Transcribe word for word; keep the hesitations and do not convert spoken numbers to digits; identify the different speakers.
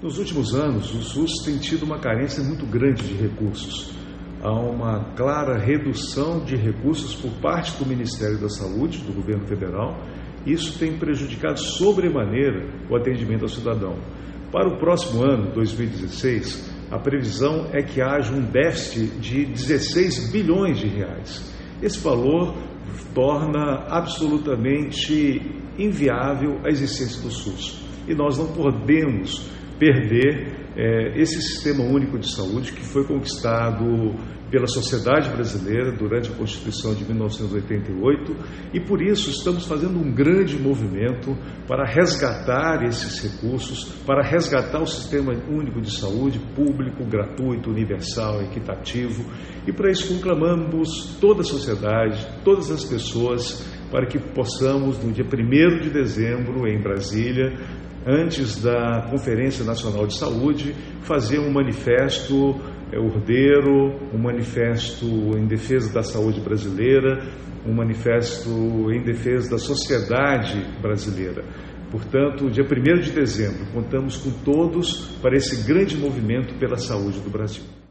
Speaker 1: Nos últimos anos, o SUS tem tido uma carência muito grande de recursos. Há uma clara redução de recursos por parte do Ministério da Saúde, do governo federal. Isso tem prejudicado sobremaneira o atendimento ao cidadão. Para o próximo ano, dois mil e dezesseis, a previsão é que haja um déficit de dezesseis bilhões de reais. Esse valor torna absolutamente inviável a existência do SUS. E nós não podemos perder é, esse sistema único de saúde que foi conquistado pela sociedade brasileira durante a Constituição de mil novecentos e oitenta e oito, e por isso estamos fazendo um grande movimento para resgatar esses recursos, para resgatar o sistema único de saúde público, gratuito, universal, equitativo, e para isso conclamamos toda a sociedade, todas as pessoas, para que possamos, no dia primeiro de dezembro, em Brasília, antes da Conferência Nacional de Saúde, fazer um manifesto é, ordeiro, um manifesto em defesa da saúde brasileira, um manifesto em defesa da sociedade brasileira. Portanto, dia primeiro de dezembro, contamos com todos para esse grande movimento pela saúde do Brasil.